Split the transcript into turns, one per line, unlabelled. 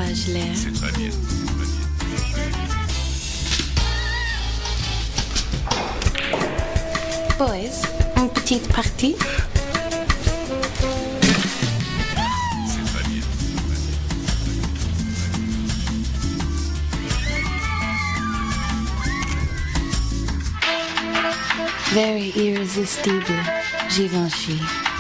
ai-je l'air?
C'est très bien.
Boys, une petite partie?
C'est très bien.
Very irresistible, Givenchy.